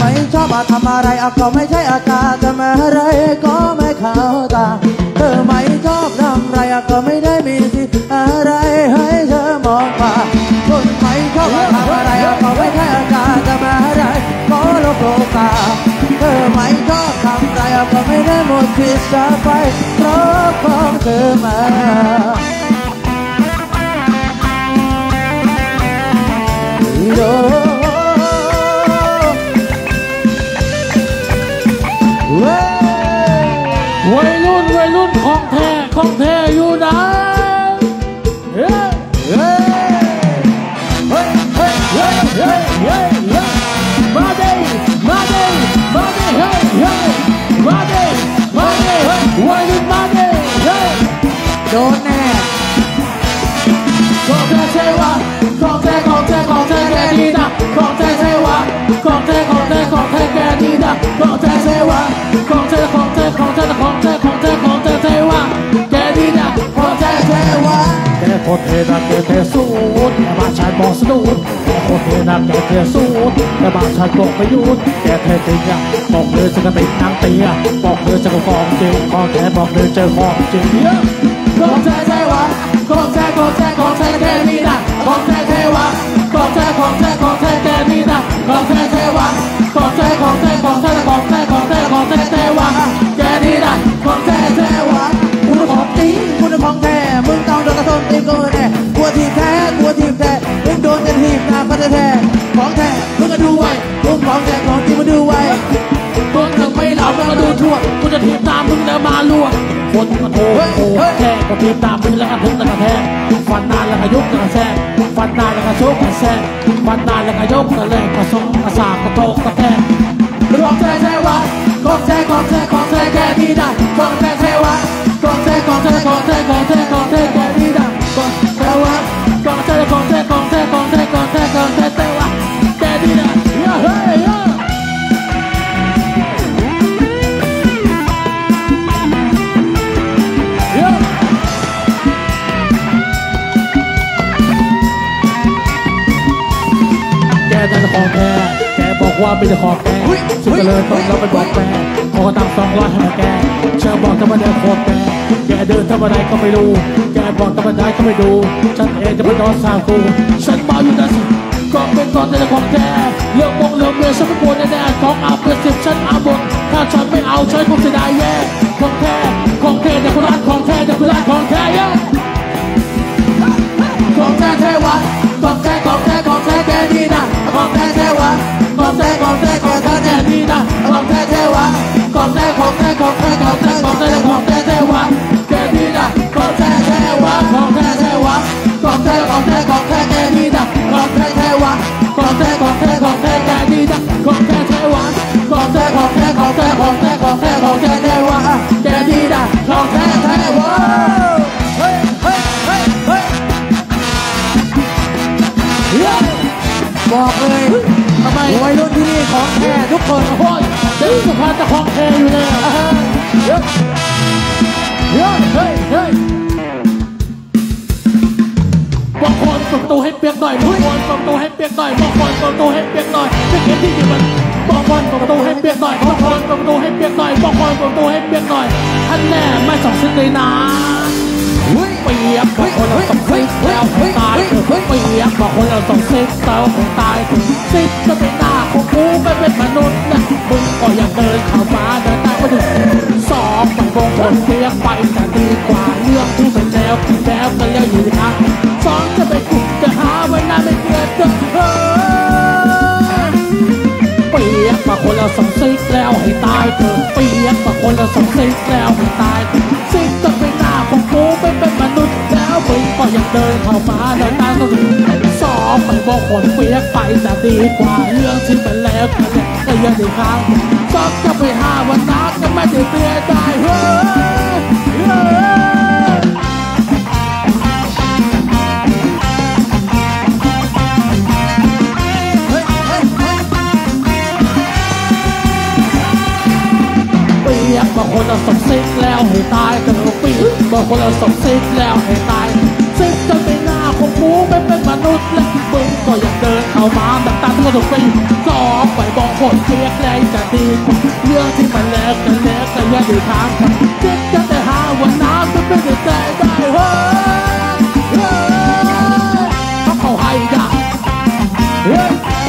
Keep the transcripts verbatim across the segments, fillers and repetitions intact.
ไม่ชอบทำอะไรก็ไม่ใช่อาการทำอะไรก็ไม่เข้าตาเธอไม่ชอบทำอะไรก็ไม่ได้มีสิอะไรให้เธอมองผ่านคนไม่ชอบทำอะไรก็ไม่ใช่อาการทำอะไรก็ลบโลกาเธอไม่ชอบทำอะไรก็ไม่ได้หมดที่จะไปเพราะของเธอมาโดวัยรุ่นวัยรุ่นของแท้ของแท้อยู่ไหนเฮ้ยเฮ้ยเฮ้ยเฮ้ยเฮ้ยเฮ้ยเฮ้ยมาดิมาดิมาดิเฮ้ยเฮ้ยมาดิมาดิเฮ้ยวัยรุ่นมาดิเฮ้ยโดนแน่ของแท้ใช่วะของแท้ของแท้ของแท้แกดีนะของแท้ใช่วะของแท้ของแท้ของแท้แกดีนะของแท้ใช่วะของแท้ของแท้ของแท้ของแท้ของแท้ของแท้ใช่วะแกดีนะของแท้ใช่วะแกโคตรเท่นะแกเท่สุดแกมาชายมองสนุดแกโคตรเท่นะแกเท่สุดแกมาชายบอกไม่หยุดแกเท่จริงอ่ะบอกเลยจะกระติกนางเตียบอกเลยจะกระฟองจริงของแท้บอกเลยเจอของจริงของแท้ใช่วะของแท้ของแท้ของแท้แกดีนะของแท้ใช่วะของแท้ของแท้ของแท้แกดีนะของแท้ใช่วะของแท้ของแท้ของแท้ของแท้ของแท้ของแท้ใช่วะแกดีนะของแท้ใช่วะคุณของจริงคุณของแท้มึงต้องโดนกระทำตีกูแน่กลัวทีแท้กลัวทีแท้มึงโดนกันทีหน้าพันแท้ของแท้มึงก็ดูไว้มึงของแท้ของจริงมาดูไว้มึงถึงไม่หลับมึงก็ดูทั่วกูจะทีมตามมึงแล้วมาลวกคนก็โทรโอ้แค่ก็ทีมตามมึงแล้วก็ถึงแล้วก็แทงฟันนานแล้วก็ยุบแล้วก็แทงฟันนานแล้วก็ชกก็แทงฟันนานแล้วก็ยกก็แรงก็ทรงก็สากก็โตก็แทงของแท้ใช่วะของแท้ของแท้ของแท้แกดีนะของแท้ใช่วะของแท้ของแท้ของแท้ของแท้ของแท้แกดีนะของแท้วะของแท้ของแท้ของแท้ของแท้ของแท้ของแท้ใช่วะแกดีนะเฮ้ยแต่ของแท้แกบอกว่าไม่ได้ของแกซึ่งก็เลยต้องเราไปบอกแกขอตังค์สองร้อยให้แกเชื่อบอกธรรมดาโคตรแกแกเดินธรรมดาก็ไม่รู้แกบอกธรรมดาก็ไม่ดูฉันเองจะไปนอนสาวกูฉันเมาอยู่นะสิก็เป็นตอนแต่ของแกเรื่องมงเรื่องเมียฉันไม่กลัวแน่ๆของเอาเปรียบเทียบฉันเอาหมดถ้าฉันไม่เอาฉันคงจะได้แย่ของแท้ของแท้เด็กคนรักของแท้เด็กคนรักของแท้ย่ของแท้แท้วะของแท้ของแท้ของแท้แกดีนะของแท้แท้วะของแท้ของแท้ของแท้แกดีนะของแท้แท้วะของแท้ของแท้ของแท้ของแท้ของแท้ของแท้แท้วะแกดีนะของแท้แท้วะของแท้แท้วะของแท้ของแท้ของแท้แกดีนะของแท้แท้วะของแท้ของแท้ของแท้แกดีนะของแท้แท้วะของแท้ของแท้ของแท้ของแท้ของแท้ของแท้แท้วะแกดีนะของแท้แท้วะเฮ้ยเฮ้ยเฮ้ยเฮ้ยบอกเลยทำไมวัยรุ่นที่นี่ของแท้ทุกคนโอ้ยเด็กสุพรรณจะของแท้อยู่เลยเฮ้ยเฮ้ยเฮ้ยเฮ้ยบางคนส่งตัวให้เปียกหน่อยบางคนส่งตัวให้เปียกหน่อยบางคนส่งตัวให้เปียกหน่อยไม่เห็นที่อยู่มันบางคนส่งตัวให้เปียกหน่อยบางคนส่งตัวให้เปียกหน่อยบางคนส่งตัวให้เปียกหน่อยท่านแน่ไม่ส่งซึ้งเลยนะเปียกบางคนเราส่งซิกแล้วตายเปียกบางคนเราส่งซิกแล้วตายซิกจะเป็นหน้าของกูไม่เป็นมนุษย์นะมึงก็ยังเดินเข้ามาเดินตามมาดูสองบางคนเปียกไปจะดีกว่าเรื่องที่เป็นแล้วที่แล้วกันแล้วอยู่ทางสองจะไปขุดจะหาไว้นานไม่เกิดเกิดเฮ้ยเปียกบางคนเราส่งซิกแล้วให้ตายเถอะเปียกบางคนเราส่งซิกแล้วให้ตายซิกจะเป็นหน้าของกูไม่เป็นมนุษย์แล้วมึงก็ยังเดินเข้ามาเดินตามมาดูสองไปบอกคนเปียกไปจะดีกว่าเรื่องที่เป็นแล้วกันเนี่ยก็ยังดีครับสองจะไปหาวันนัดก็ไม่ได้เสียใจเฮ้ยเฮ้ยเปียกบางคนเราส่งซิกแล้วให้ตายแต่เราปีบางคนเราส่งซิกแล้วให้ตายซิกจะเป็นหน้าของกูไม่เป็นมนุษย์และมึงก็ยังเดินเข้ามาแบบตามที่เราถูกไปสองไปบอกคคนเปียกแรงจะดีกว่าเรื่องที่มันแลกกันแลกกันแยกอยู่ทางกันเจ็บจะแต่หาวันน้ำจะไม่ได้ใจได้เฮ้ยเฮ้ยเขาเขาให้ได้เฮ้ย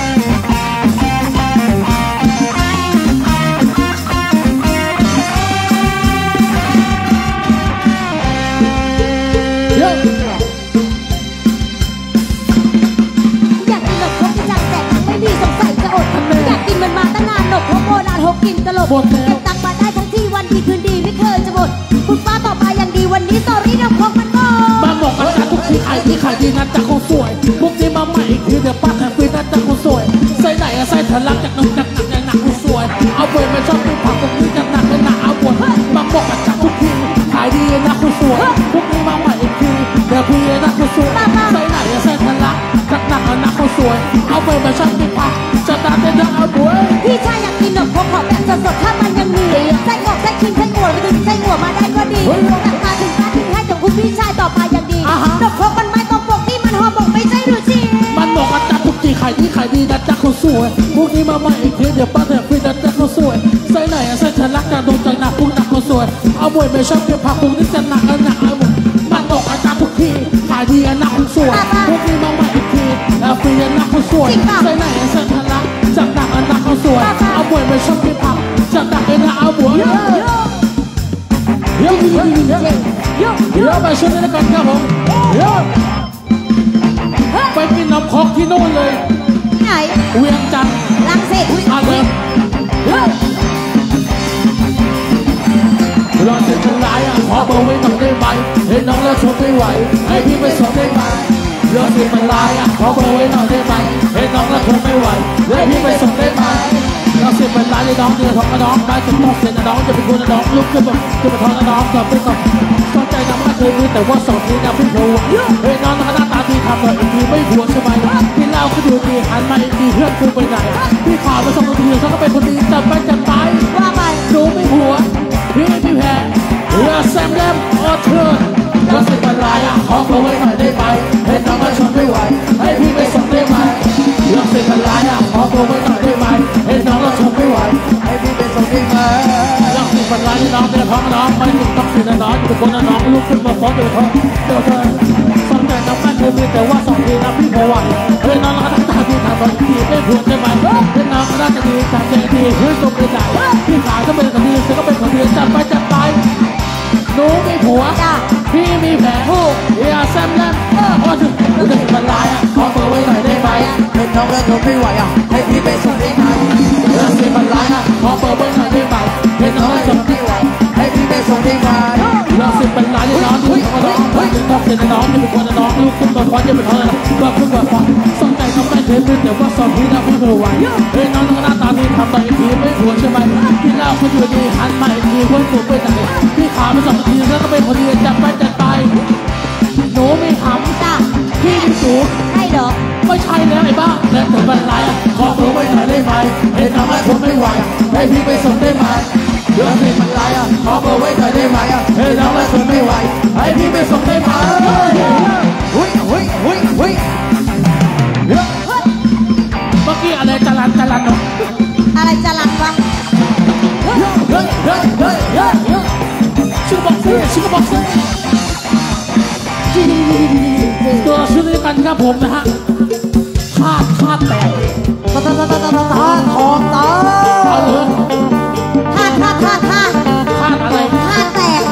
กินตลบเก็บตังค์มาได้ทั้งที่วันดีคืนดีไม่เคยจะหมดคุณฟ้าต่อมาอย่างดีวันนี้สตอรี่น้ำของมันหมดมาบอกกันนะทุกที่ขายที่ขายดีนะจ๊ะคนสวยพวกนี้มาใหม่อีกทีเดี๋ยวป้าแทนฟรีนะจ๊ะคนสวยใส่ไหนอะใส่ทะลักจากนุ่มจากหนักอย่างหนักคนสวยเอาเบยไม่ชอบเป็นผักพวกนี้จากหนักเป็นหนาเอาบนมาบอกกันจ๊ะทุกที่ขายดีนะคนสวยพวกนี้มาใหม่อีกทีเดี๋ยวพี่นะคนสวยใส่ไหนอะใส่ทะลักจากหนักกับหนักคนสวยเอาเบยไม่ชอบเป็นผักจะตาเป็นดังเอาบวยพี่ชายอยากกินหนมขอแบบสดๆถ้ามันยังมีไส้กรอกไส้คิงไส้หัวไปถึงไส้หัวมาได้ก็ดีหนักมาถึงมาถึงให้จากคุณพี่ชายต่อมาอย่างดีหนมครกมันไม่ต้องปกที่มันหอมบอกไม่ใช่หรือจีมันบอกกันจ๊ะทุกทีขายดีขายดีนะจ๊ะคนสวยพวกนี้มาใหม่อีกทีเดี๋ยวป้าแทนฟรีนะจ๊ะคนสวยใส่ไหนอะใส่ทะลักจากดวงใจหนักพวกหนักคนสวยเอาบวยไม่ชอบเก็บผักพวกนี้จะหนักกันหนักเอาหมดมันบอกกันจ๊ะทุกทีขายดีนะคนสวยพวกนี้มาใหม่อีกทีแล้วฟรีนะคนสวยใส่ไหนอะใส่ทะลักจากหนักกันหนักคนสวยเอาบวยไม่ชอบเก็บผักจะหนักกันหนักเอาบวยเยอะเยอะเยอะเยอะเยอะเยอะไปช่วยด้วยกันครับผมเยอะไปกินน้ำคอกที่โน่นเลยไหนเวียงจันทร์ลังสิตอ่ะเลยรอเสร็จเป็นไรอ่ะขอเบอร์ไว้หน่อยได้ไหมเห็นน้องแล้วทนไม่ไหวให้พี่ไปส่งได้ไหมรอเสร็จเป็นไรอ่ะขอเบอร์ไว้หน่อยได้ไหมเห็นน้องแล้วทนไม่ไหวให้พี่ไปส่งได้ไหมเราเสียเป็นร้านเลยน้องเดือดท้องน้องไม่จะต้องเสียน้องจะเป็นคนน้องลุกขึ้นมาจะมาท้องน้องกลับไปก่อนสนใจน้ำไม่เคยมีแต่ว่าสองนี้นะพี่ผัวเฮ้ยน้องหน้าตาดีทำเลยอีกทีไม่ผัวใช่ไหมพี่เล่าก็ดูดีหันมาอีกทีเพื่อนกูไปไหนพี่ข่าวมาส่งทีเขาก็เป็นคนดีจับไปจับไปว่าไปดูไม่ผัวพี่ไม่แพ้เรือแซมแลมออเทอร์เราเสียเป็นร้านอ่ะขอเบอร์ไว้หน่อยได้ไหมเห็นน้องแล้วทนไม่ไหวให้พี่ไปส่งได้ไหมเราเสียเป็นร้านอ่ะขอเบอร์ไว้หน่อยได้ไหมเห็นน้องแล้วทนไม่ไหวให้พี่ไปส่งได้ไหมรักที่ฝันร้ายน้องเป็นท้องน้องไม่ถึงต้องเสียน้องเป็นคนน้องลุกขึ้นมาฟ้องเดือดท้องเดือดเธอสนใจน้องไม่เคยมีแต่ว่าสองทีนะพี่พอไหวเฮ้ยน้องรักตาพี่ทำตอนที่ไม่ผัวได้ไหมเฮ้ยน้องก็น่าจะดีจับใจดีเฮ้ยส่งไปไหนพี่ขายก็เป็นคนดีเธอก็เป็นคนดีจับไปจับไปหนูมีผัวพี่มีแผลเฮียแซมแลมเออพอถึงหนูจะเป็นฝันร้ายอ่ะขอเบอร์ไว้หน่อยได้ไหมเห็นน้องแล้วทนไม่ไหวอ่ะให้พี่ไปส่งได้ไหมเราเสียฝันร้ายอ่ะขอเบอร์ไว้หน่อยได้ไหมเห็นน้องแล้วทนไม่ไหวให้พี่ไปส่งได้ไหมเราเสียฝันร้ายน้องที่เขาต้องต้องเสียน้องที่เป็นคนน้องลูกขึ้นมาฟ้อนจะเป็นเท่าไหร่ก็ขึ้นมาฟ้อนสนใจน้องไม่เคยเป็นแต่ว่าสองทีนะพี่พอไหวเฮ้ยน้องหน้าตาดีทำไปอีกทีไม่ผัวใช่ไหมพี่เล่าเขาอยู่ดีหันมาอีกทีคนถูกไปไหนพี่ขาไปสองทีแล้วก็เป็นคนดีจับไปจัดไปหนูไม่ทำจ้ะพี่มีสูงใช่เหรอไม่ใช่แล้วไอ้บ้าแล้วแต่เป็นไรอ่ะขอเบอร์ไว้หน่อยได้ไหมเห็นน้องแล้วทนไม่ไหวให้พี่ไปส่งได้ไหมเรื่องที่มันไรอ่ะขอเบอร์ไว้หน่อยได้ไหมเห็นน้องแล้วทนไม่ไหวให้พี่ไปส่งได้ไหมหุ้ยหุ้ยหุ้ยหุ้ยเมื่อกี้อะไรจรันจรันเนาะอะไรจรันวะเฮ้ยเฮ้ยเฮ้ยเฮ้ยเฮ้ยชื่อบอกเซ่ชื่อบอกเซ่ตัวชื่อนี้กันครับผมนะฮะคาดคาดแตกตาตาตาตาตาตาทองตาเอาเลยคาดคาดคาดคาดคาดอะไรคาดแตก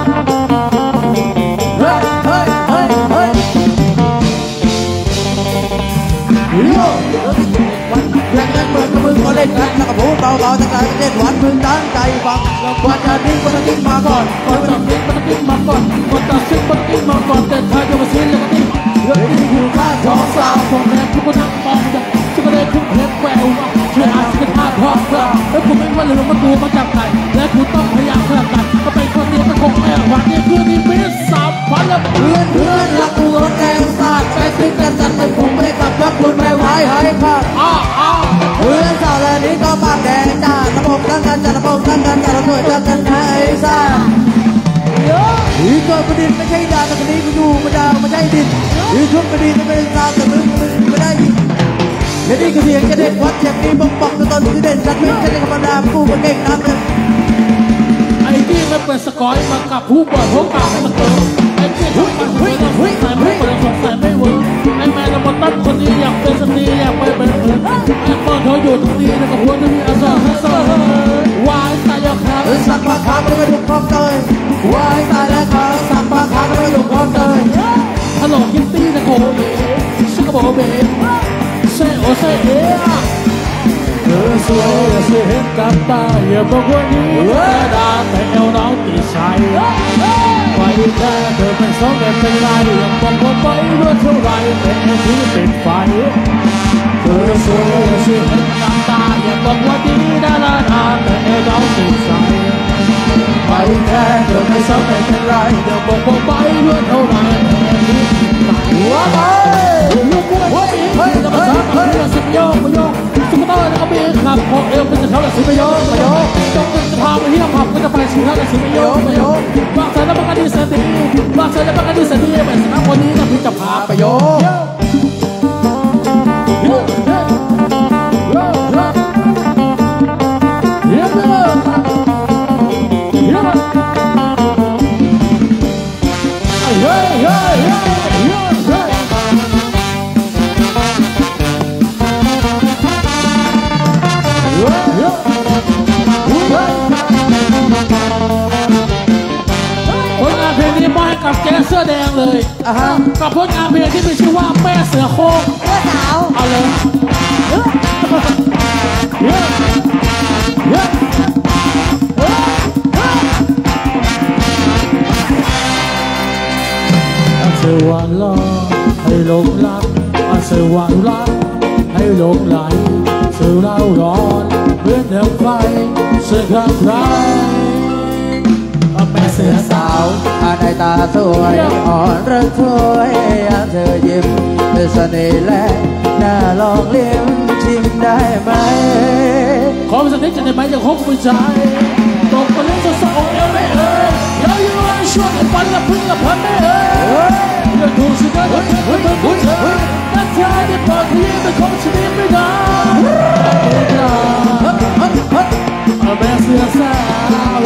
เฮ้ยเฮ้ยเฮ้ยเฮ้ยโย่วันแข่งกันเหมือนกับมึงก็เล่นกันแล้วก็พูดเบาๆแต่การเล่นหวานมึงตั้งใจฟังวันจะดิ้งวันจะดิ้งมาก่อนวันจะดิ้งวันจะดิ้งมาก่อนวันจะซิ้งวันจะดิ้งมาก่อนแต่เธอจะมาซิ้งแล้วก็ดิ้งเฮ้ยนี่คือข้าทองสาวของแม่ทุกคนนั่งมองจะจะก็ได้คุ้มเพชรแหววช่วยอาชีพท่าทองเพื่อแล้วผมไม่ว่าเรื่องมันตัวมาจากไหนและคุณต้องพยายามเพื่อกันก็เป็นคนเดียวก็คงแอบหวังนี่คือนี่เป็นสามพันละเพื่อนเพื่อนรักกูรถแดงสาดไปทิ้งกันจัดแต่ผมไม่กลับรักคุณไม่ไหวให้ข้าอ้าวอ้าวเพื่อนสาวแล้วนี้ก็ปากแดงจ้าระบบตั้งกันจัดระบบตั้งกันจัดระเบิดจัดกันให้ซ่าอีกก็ประเด็นไม่ใช่ดาแต่คนนี้กูอยู่มาดาวไม่ใช่ดินอีกชุดประเด็นไม่เป็นซาแต่มึงมึงไม่ได้ยินแค่นี้ก็เสียงจะเด็ดวัดอย่างนี้บอกบอกตัวตนที่เด่นสักนิดแค่นี้ก็มาดามกูมาเก่งนักเลยไอ้ที่มันเป็นสกอยมากับผู้เปิดหัวกาให้มันเติมไอ้ที่ทุกมันเฮ้ยเฮ้ยใส่ไม่เปิดสงสัยไม่เวิร์กไอ้แม่ละมันตั้งคนนี้อยากเป็นสตรีอยากไปเป็นเอิญไอ้เปิดเธออยู่ตรงนี้แล้วก็หัวที่มีอาซาฮัสซาวายตายแล้วครับสักปากขาไม่ถูกพร้อมเตยวายตายแล้วครับสักปากขาไม่ถูกพร้อมเตยฮัลโหลคิตตี้นะโกเอ๋ชิคาโบเบ้เซโอเซเอ๋เธอสวยสวยเห็นกับตาอย่าบอกว่านี้แต่ดาแต่เอวน้องตีใส่ไว้แค่เธอเป็นสองแต่เป็นไรยังบอกว่าไปด้วยเท่าไรแต่ที่เป็นไฟเธอสวยสวยเห็นกับตาอย่าบอกว่านี้แต่ดาแต่เอวน้องตีใส่ไว้แค่เธอเป็นสองแต่เป็นไรยังบอกว่าไปด้วยเท่าไรแต่ที่ว้าวลูกกูไอ้เฮ้ยจะมาสร้างอะไรสิบโยกโยกสุดท้ายแล้วก็มีขับพอเอวเป็นจะเท่าไหร่สิบโยกโยกจงจะพาไปเที่ยวผับก็จะไปสุดท้ายแล้วสิบโยกโยกบางสายแล้วบางกันดีสติบางสายแล้วบางกันดีสติเป็นสนามวันนี้นะพี่จะพาไปโยกกับแกเสื้อแดงเลยอ่ะฮะกับผลงานเพลงที่มีชื่อว่าแม่เสือโคร่งเสื้อสาวเอาเลยอาเสือวันล้อให้หลงรักอาเสือวันรักให้หลงไหลเสือเราร้อนเหมือนเดิมไฟเสือข้างใครแม่เสือสาวในตาสวยอ่อนระทวยเธอยิ้มด้วยเสน่ห์และน่าลองลิ้มชิมได้ไหมขอเป็นสักนิดจะได้ไหมจะคบผู้ชายตกมาเล่นสาวๆเอวไม่เอ่ยยาวอยู่ไอ้ช่วงปันละพึ่งละพันไม่เอ่ยอย่าถูกสิกันเธอเธอเธอเธอแต่เธอได้บอกที่เป็นของฉันไม่ได้แม่เสือสาว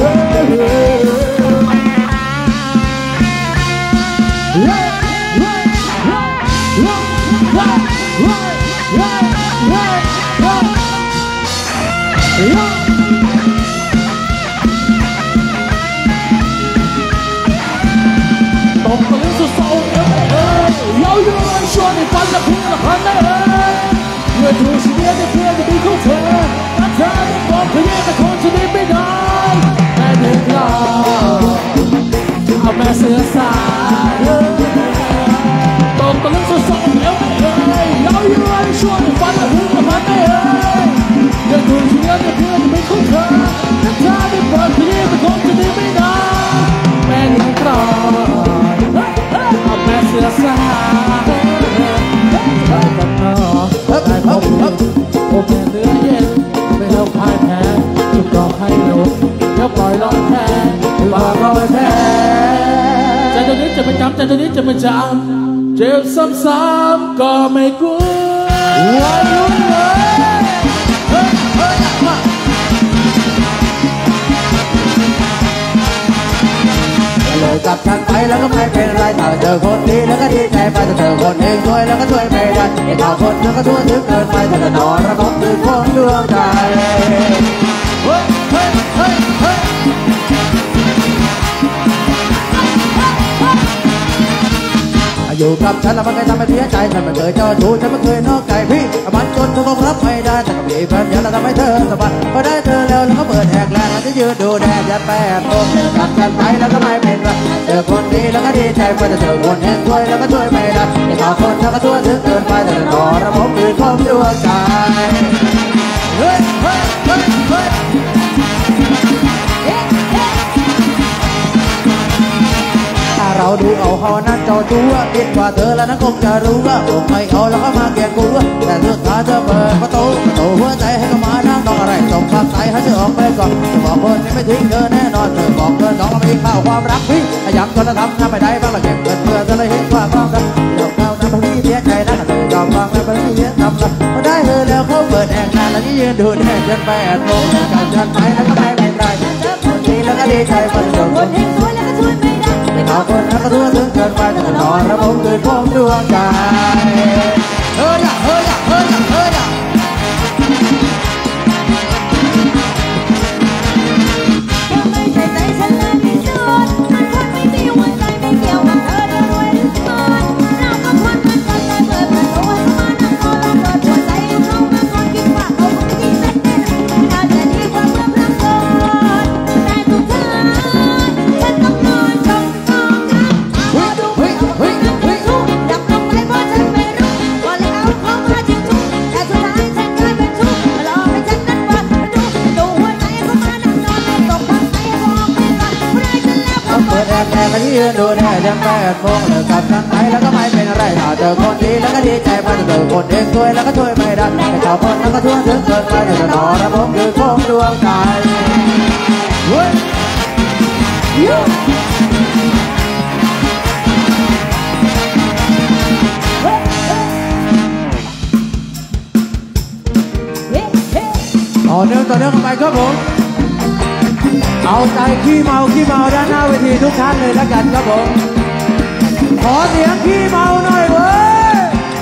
ตกตะลึงสุดโซ่เอ้ยเอ้ยยาวอยู่ไอ้ช่วงนี้ฟันละพึ่งละพันได้เอ้ยเพื่อถูกชีวิตได้เพื่อจะมีคู่เธอแต่เธอไม่บอกเพื่อจะคนจะได้ไม่ได้แม่เด็กเราเอาแม่เสือสาวตกตะลึงสุดโซ่เอ้ยเอ้ยยาวอยู่ไอ้ช่วงนี้ฟันละพึ่งละพันได้เอ้ยเพื่อถูกชีวิตได้เพื่อจะมีคู่เธอแต่เธอไม่บอกเพื่อจะคนจะได้ไม่ได้แม่เด็กเราแม่เสือสาวไปกันเนาะไปพบโอเคเนื้อเย็นไม่ต้องพ่ายแพ้จุดดอกให้ลงเดี๋ยวปล่อยลอยแพ้ปากลอยแพ้ใจตัวนี้จะไม่จำใจตัวนี้จะไม่จำเจ็บซ้ำๆก็ไม่กลัววันรุ่งเลยเลยกับฉันไปแล้วก็ไม่เป็นไรถ้าเจอคนดีแล้วก็ดีใจไปถ้าเจอคนเองช่วยแล้วก็ช่วยไม่ได้ไอ้ข่าวคนแล้วก็ทั่วถึงเกินไปถ้าจะนอนระบบคือคนดวงใจเฮ้ยเฮ้ยเฮ้ยเฮ้ยอยู่กับฉันแล้วมันเคยทำให้เสียใจฉันไม่เคยเจ้าชู้ฉันไม่เคยนอกใจพี่มันจนเธอคงรับไม่ได้แต่ก็มีแฟนยันแล้วทำให้เธอสะบัดพอได้เธอแล้วแล้วก็เปิดแหกแลนจะยืนดูแดดยันแปดโมงกับฉันไปแล้วก็ไม่เป็นไรเจอคนดีแล้วก็ดีใจพอจะเจอคนเห็นช่วยแล้วก็ช่วยไม่ได้ไอ้ข่าวคนแล้วก็ทั่วถึงเกินไปแต่ต่อระบบคือความดวงใจเฮ้ยเฮ้ยเฮ้ยเฮ้ยเราดูเอาหอนั้นเจ้าตัวคิดว่าเธอแล้วนั้นคงจะรู้ว่าผมไม่เอาแล้วก็มาเกลียดกูแต่สุดท้ายเธอเปิดประตูประตูหัวใจให้เข้ามานั่งต้องอะไรส่งความใสให้เธอออกไปก่อนจะบอกคนนี้ไม่ทิ้งเธอแน่นอนเธอบอกเธอน้องมีข้าวความรักพี่ย้ำจนจะทำทำไม่ได้บ้างละเก็บเงินเพื่อจะเลยเห็นความรักเดี๋ยวข้าวนั้นพี่เสียใจนะเธอยอมวางแล้วพี่เสียใจทำละพอได้เธอแล้วเขาเปิดแอกนานแล้วนี่ยืนดูแดดจนแปดโมงกับฉันไปแล้วก็ไม่เป็นไรดีแล้วก็ดีใจมันจบคนเห็นสวยแล้วก็ช่วยไม่ได้ไม่ขอคนนั้นก็ทั่วถึงเกินไปแต่นอนระบบตื่นพร้อมดวงใจเฮ้ยอะเฮ้ยอะเฮ้ยอะเฮ้ยอะไม่ใช่ใจฉันเลยที่สุดมันคนไม่มีหัวใจไม่เกี่ยวกับเธอจะรวยหรือจนเราก็คนมันกันเลยเปิดประตูให้มานั่งรอแล้วเปิดหัวใจให้เขามาคนคิดว่าเขาไม่ดีเต้นเต้นเราจะดีกว่าเพื่อนรักก่อนแต่ทุกท่านฉันต้องนอนจมกองน้ำดูไม่ออกว่าน้ำไม่รู้ดับลงไปเพราะฉันไม่รู้ว่าเลยเอาเขามาจิ้มจุกแต่สุดท้ายฉันกลายเป็นชู้รอให้ฉันนั้นวันมาดูดูหัวใจเขามานั่งนอนไม่ตกความใจบอกไม่รักเพราะได้ฉันแล้วเขาเปิดแอร์แอร์แล้วที่ยืนดูแดดจนแปดโมงเลิกกับฉันไปแล้วก็ไม่เป็นอะไรถ้าเจอคนดีแล้วก็ดีใจมาเจอคนเองช่วยแล้วก็ช่วยไม่ได้แต่เจ้าคนนั้นก็ทั่วถึงเกินไปแต่นอนระบบคือคงดวงใจเฮ้ยยูต่อเนื่องต่อเนื่องกันไปครับผมเอาใจขี้เมาขี้เมาด้านหน้าเวทีทุกท่านเลยแล้วกันครับผมขอเสียงขี้เมาหน่อยเว้ย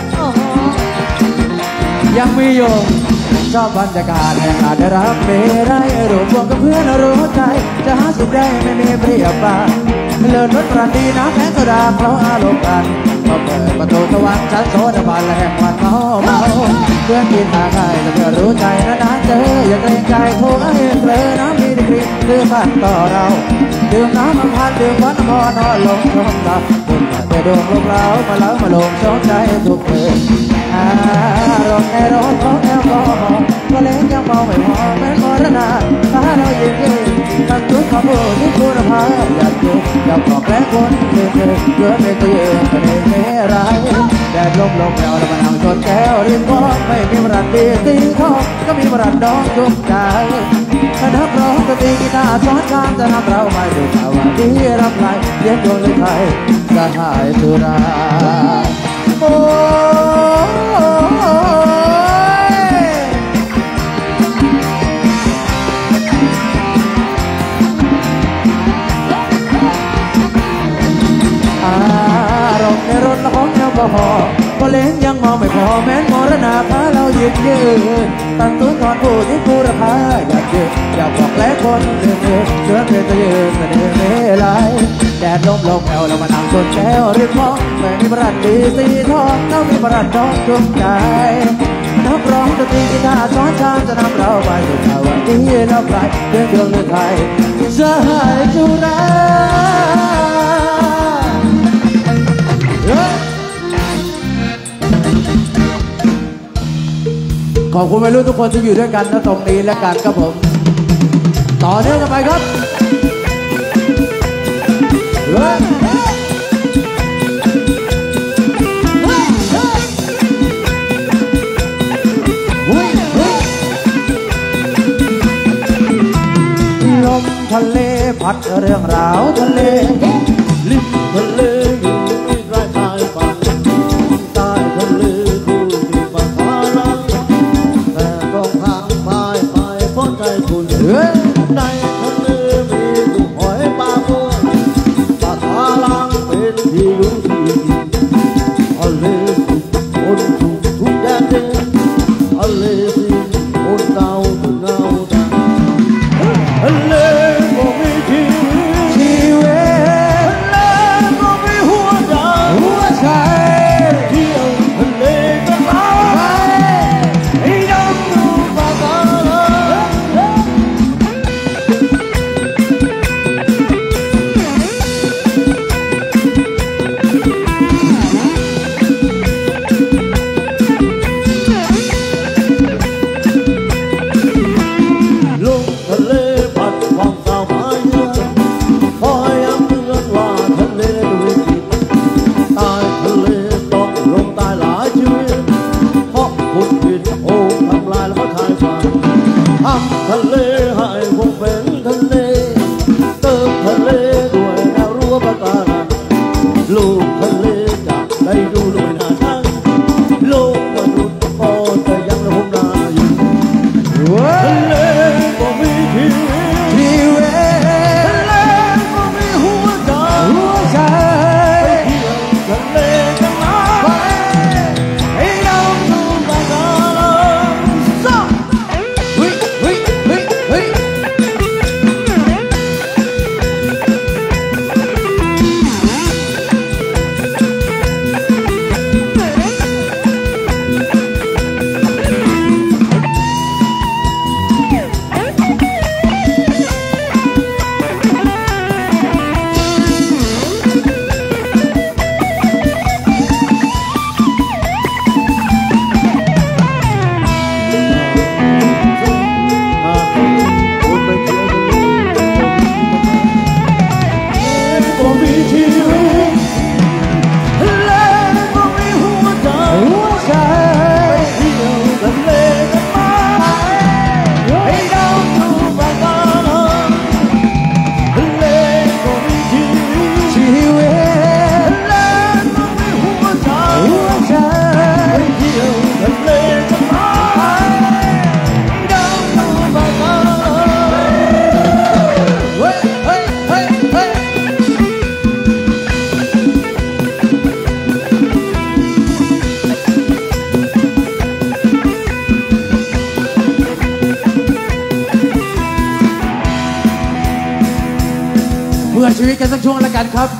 ยังมีอยู่ชอบบรรยากาศแห่งการได้รับเบรายรวมวงกับเพื่อนรู้ใจจะหาสุดได้ไม่มีเปรียบปานเลิศรสปราณีน้ำแข็งโซดาเพราะอารมณ์กันพอเปิดประตูสวรรค์ชั้นโซดาบานและแห่งวันเมาเมาเพื่อนกินทางไกลแต่เพื่อนรู้ใจนะนานเจออย่าเกรงใจโค้งเองเลยน้ำมีดีกรีคือฝันต่อเราดื่มน้ำมันพันดื่มวันพอนอนลงชมเราดื่มแต่ดวงลูกเรามาเล้ามาลงชมใจทุกคืนอารมณ์ในรถของแอลกอฮอล์ก็เล่นยังมองไม่พอแม้มรณะถ้าเรายืนยืนตั้งจุดขบวนที่คุณภาพอยากยืนอยากบอกแล้คนเดินเดินเดินเป็นตัวยืนก็ได้ไม่ร้ายแดดลมลมแล้วแล้วมานั่งชนแก้วริมคลองไม่มีมรันดีตีทองก็มีมรันดองจุกใจถ้านับร้องก็ตีกีตาร์ซ้อนข้ามจะทำเราไม่ดูข่าวดีรับไหลเลี้ยงดวงเลยไทยสหายสุราโอ้อารมณ์ในรถละของแอลกอฮอล์ก็เล่นยังมองไม่พอแม้นมรณะพาเรายืนยืนตั้งตุ้นก่อนผู้ที่ผู้ราคาอยากยืนอยากบอกแล้วคนเดินเดินเดินเป็นตัวยืนแต่เดินไม่ไหลแดดลมลมแอวแล้วมานั่งชนแก้วริมคลองไม่มีบรันดีสีทองเรามีบรันดองจุกใจนักร้องดนตรีกีตาร์ซ้อนข้ามจะนำเราไปสู่ข่าววันนี้เราใครเดินดวงเดินไทยสหายจุฬาขอบคุณวัยรุ่นทุกคนที่อยู่ด้วยกันนะตรงนี้และกันครับผมต่อเนื่องกันไปครับเฮ้ยลมทะเลพัดเรื่องราวทะเลลิมทะเลอยู่ที่ใกล้ชายฝั่งใต้ทะเลคือที่ฝั่งฟ้าลังแต่ตรงทางพายพายพ้นใจคุณในทะเลมีกุ้งหอยปลาบัวปลาทาลังเป็นที่รู้ที่ทะเลสิคนถูกทุกแดนเดินทะเลสิคนเก่าถึงเงาจังทะเลก็มีชีวิตชีวิตทะเลก็มีหัวใจหัวใจเที่ยวทะเลก็เราให้ดำดูปะการังลงทะเลพัดความสาวหายเยือนคอยย้ำเตือนว่าทะเลด้วยจิตตายทะเลต้องลงตายหลายชีวิตเพราะคุณผิดโอ้ทำลายแล้วก็ชายฝั่งทำทะเลให้คงเป็นทะเลเติมทะเลด้วยแนวรั้วปะการังลูกทะเลจะได้ดูด้วยหน้าช่างโลกมนุษย์ก็พื่อชีวิตกันสักช่วงละกันครับ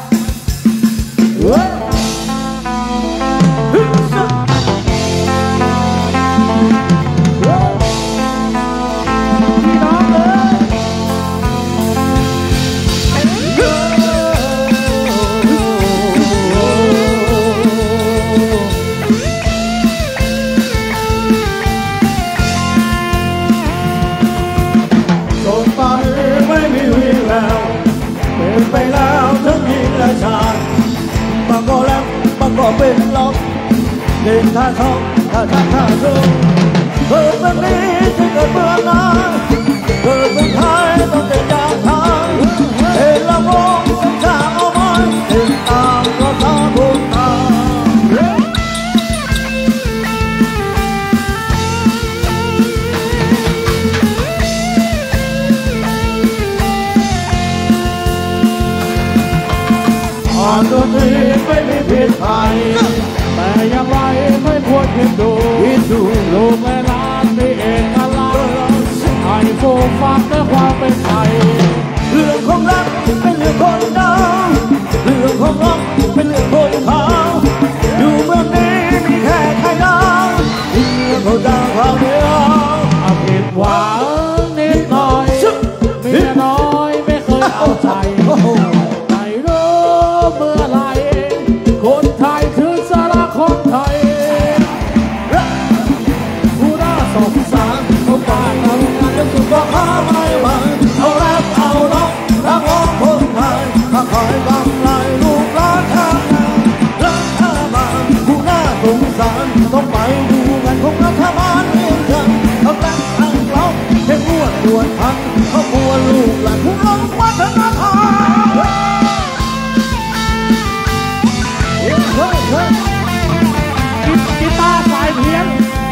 ไปแล้วทั้งหญิงและชายบางก็รักบางก็เป็นล็อกเดินท่าท้องท่าทางท่าเรือเกิดเมืองนี้จะเกิดเมืองนั้นเกิดเมืองไทยต้องเดินยาวทางเห็นละวงสัญชาเอาไว้เห็นตามก็ตาบุญตาอ่านตัวทีไม่มีผิดใครแต่อย่างไรไม่ควรคิดดูคิดดูลูกแม่ล้านมีเอกลักษณ์ให้ฟูมฟังด้วยความเป็นไทยเรื่องของรักเป็นเรื่องคนดาวเรื่องของรักเป็นเรื่องคนขาวอยู่เมืองนี้มีแค่ไทยดาวเรื่องของดาวความเดียวอาผิดหวังนิดหน่อยเมียน้อยไม่เคยเอาใจเมื่อไรคนไทยคือสาระคนไทยผู้น่าสงสารเขาปากทำงานจนสุดก็หาไม่ไหวเอาแรปเอาล็อกรักของคนไทยถ้าคอยกำไรลูกรักข้างรักข้าบ้านผู้น่าสงสารต้องไปดูกันของรัฐบาลเมืองจันทร์เขาแรปเอาล็อกแค่ม้วนด่วนพันเขากลัวลูกหลานผู้ล้มวัฒนธรรมกีตาร์สายเพียง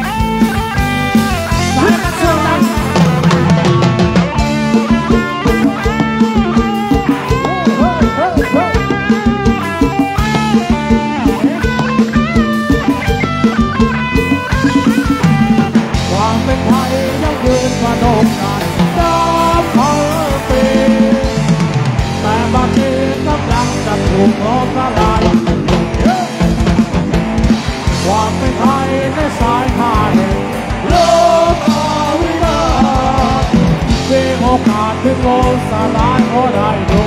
สายนักเชื่อจังความเป็นไทยยังยืนกระโดดกันดาวพันปีแต่บัดนี้กำลังจะถูกล้อมละลายความเป็นไทยในสายทานโลกาวินามีโอกาสที่โลกสลายก็ได้ดู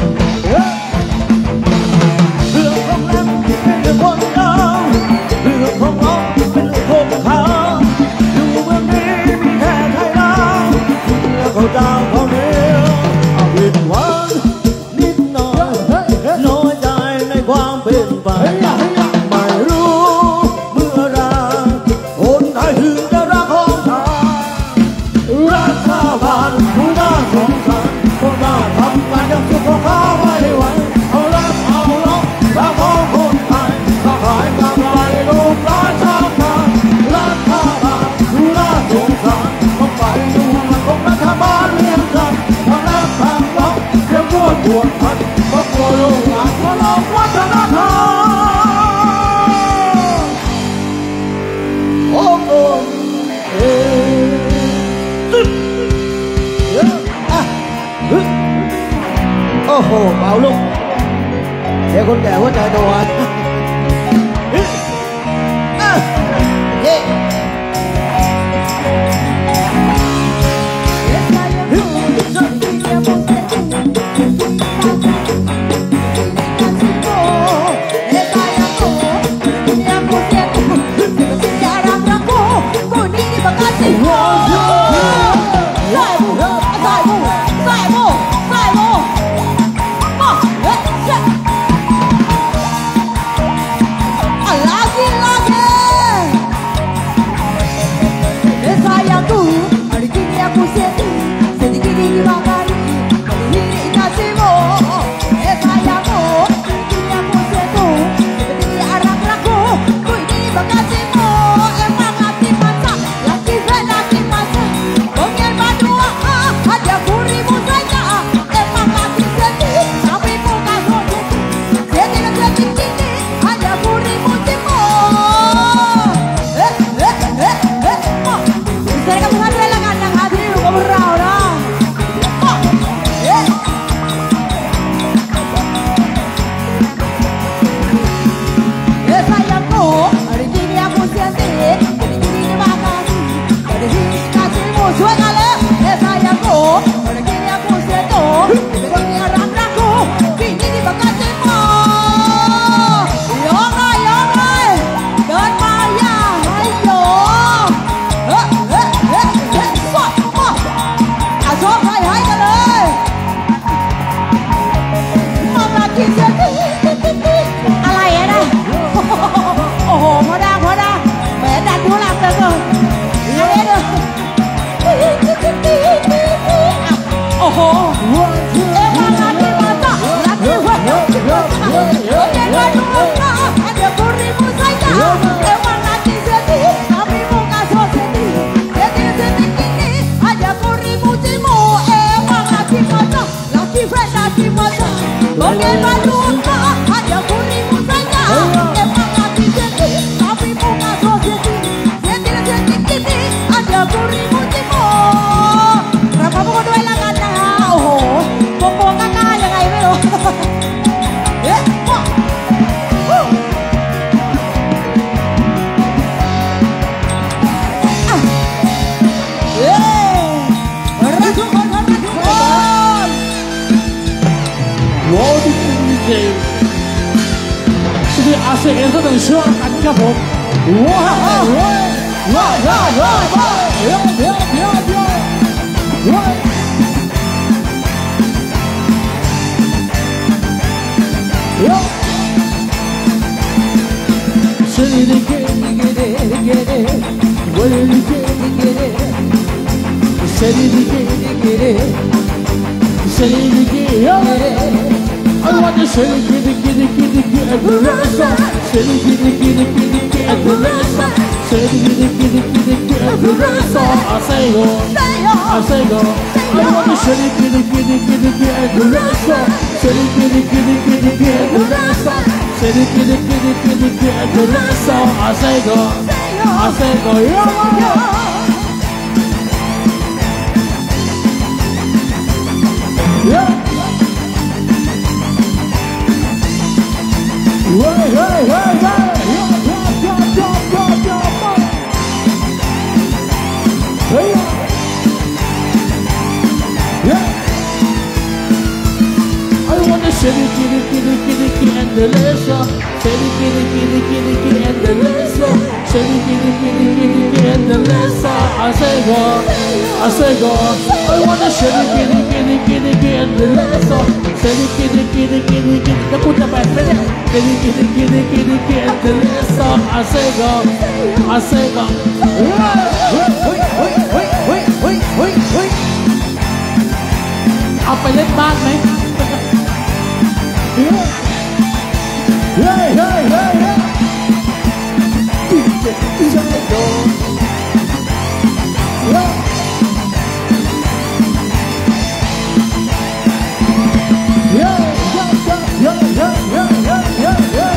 เรื่องของแรปเป็นเรื่องคนดาวเรื่องของร้องเป็นเรื่องของเขาอยู่เมืองนี้มีแค่ไทยดาวเรื่องของดาวเขาเดียวผิดหวังนิดหน่อยน้อยใจในความเป็นไปไม่รู้คนไทยถึงจะรักของไทยรักชาบ้านผู้น่าสงสารคนน่าทำงานยังสุขของเขาไม่ไหวเอารักเอาล็อกรักของคนไทยถ้าขายกำไรลูกหลานชาวบ้านรักชาบ้านผู้น่าสงสารต้องไปดูมันของรัฐบาลเมืองจันทร์ทำรักทำล็อกเพียงปวดปวดพันเพราะกลัวลูกหลานมาลองวัฒนธรรมโอ้โหเอ๊โอ้โหเบาลูกเดี๋ยวคนแก่หัวใจโดนเย้ Bagaimana luka ada kurimu saja. Emang hati jadi tapi muka sosial jadi jadi jadi ada kurimu timur. Berapa buku dua langan na? Oh, buku kakak yang ay melo. Eh, kok? Ah, eh, raju kon raju kon. Wow, di sini jadi asik itu dan silakan kamu. Wah, wah, wah, wah, wah, wah, ya, ya, ya, ya, wah. Ya. Sedikit, sedikit, sedikit, sedikit, sedikit, sedikit, ya. I want to say kitty kitty kitty kitty at the restaurant. Say kitty kitty kitty kitty at the restaurant. Say kitty kitty kitty kitty at the restaurant. I say go, I say go. I want to say kitty kitty kitty kitty at the restaurant. Say kitty kitty kitty kitty at the restaurant. Say kitty kitty kitty kitty at the restaurant. I say go, I say go. Yeah, yeah. Hey, hey, hey, hey! Yeah, yeah, yeah, yeah, yeah, yeah! Hey! Yeah! I wanna say the kitty, kitty, kitty, kitty, and the laser. Say the kitty, kitty, kitty, kitty, and the laser. Say the kitty, kitty, kitty, kitty, and the laser. I say go, I say go. I wanna say the kitty, kitty, kitty, kitty, and the laser. Say the kitty, kitty, kitty, kitty. Now put the back in it. Kitty, kitty, kitty, kitty, kitty, and the laser. I say go, I say go. Wait, wait, wait, wait, wait, wait, wait. เอาไปเล่นบ้านไหม Yeah, yeah, yeah, yeah, yeah. DJ, DJ, go. Yeah. Yeah, yeah, yeah, yeah, yeah, yeah, yeah, yeah.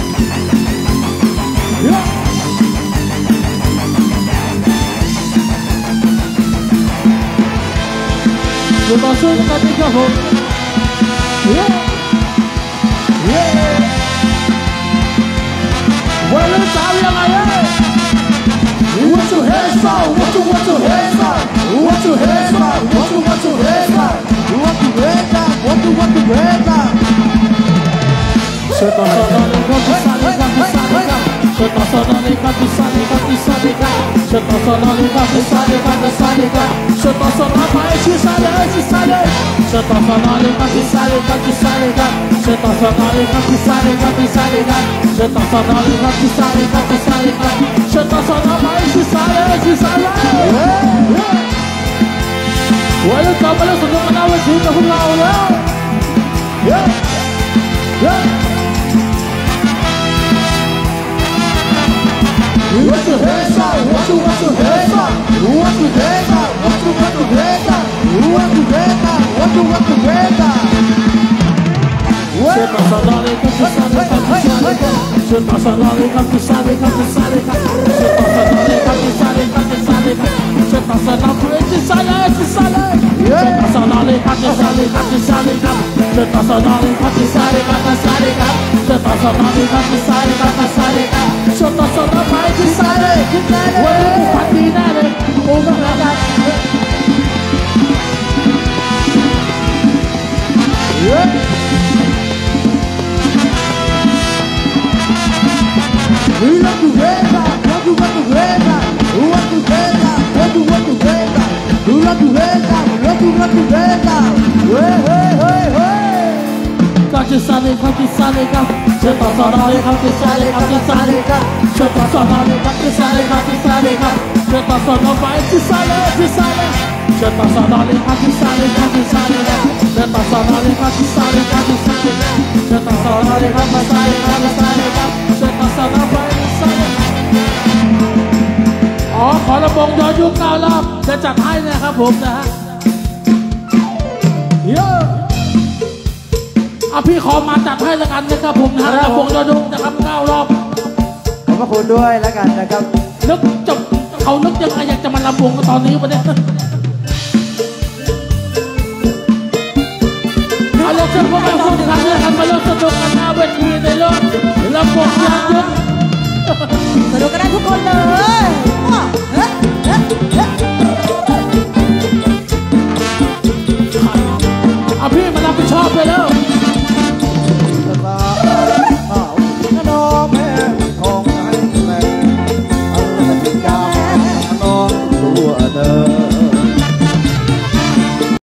Yeah. Je m'en souviens pas des gavons. Yeah. Yeah. Well, it's all young I am. What you head for? What you what you head for? What you head for? What you what you head for? What you head for? What you what you head for? Je t'en sors dans les gars, tu sors les gars, tu sors les gars. Je t'en sors dans les gars, tu sors les gars, tu sors les gars. Je t'en sors dans les gars, tu sors les gars, tu sors les gars. Je t'en sors dans les gars, tu sors les gars, tu sors les gars. Je t'en sors dans les gars, tu sors les gars, tu sors les gars. Je t'en sors dans les gars, tu sors les gars, tu sors les gars. Je t'en sors dans les gars, tu sors les gars, tu sors les gars. Je t'en sors dans les gars, tu sors les gars, tu sors les gars. Ouais, le temps, le temps, on a aussi, on a aussi. Yeah, yeah. What you head for? What you what you head for? What you head for? What you what you head for? What you head for? What you what you head for? Je passe dans les gars, tu sors les gars, tu sors les gars. Je passe dans les gars, tu sors les gars, tu sors les gars. Je passe dans les gars, tu sors les gars, tu sors les gars. Je passe dans les gars, tu sors les gars, tu sors les gars. Je passe dans les gars, tu sors les gars, tu sors les gars. Je passe dans les gars, tu sors les gars, tu sors les gars. Je passe dans les gars, tu sors les gars, tu sors les gars. Je passe dans les gars, tu sors les gars, tu sors les gars. Ouais, pour patiner, pour la gare. Yeah. We want to head for? What you what you head for? What you head for? What you what you head for? We want to head for? What you what you head for? Hey hey hey hey. Quand tu sors les gars, tu sors les gars. Je passe dans les gars, tu sors les gars, tu sors les gars. Je passe dans les gars, tu sors les gars, tu sors les gars. Je passe dans les gars, tu sors les gars, tu sors les gars. Je passe dans les gars, tu sors les gars, tu sors les gars. Je passe dans les gars, tu sors les gars, tu sors les gars. Je passe dans les gars, tu sors les gars, tu sors les gars. Je passe dans les gars, tu sors les gars. อ๋อขอระบงย้อนยุคเก้ารอบจะจัดให้นะครับผมนะฮะ Yeah. ะพี่ขอมาจัดให้แล้วกันนะครับผมนะฮะลำวงยอดดุงนะครับเก้ารอบขอบพระคุณด้วยแล้วกันนะครับนึกจบเขานึกยังไงอยากจะมาลำวงกันตอนนี้วะเนี่ยเอาเลยเชิญพวกเราทุกท่านเลยครับมาเริ่มสนุกกันหน้าเวทีในโลกลำวงยอดดุงสนุกกันได้ทุกคนเลยเอาพี่มารับผิดชอบไปแล้ว